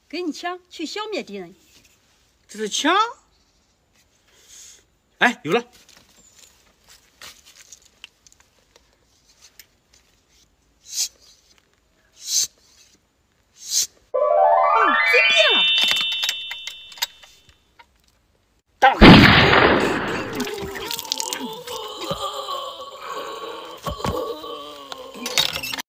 跟你抢，去消灭敌人。 这是抢？哎，有了！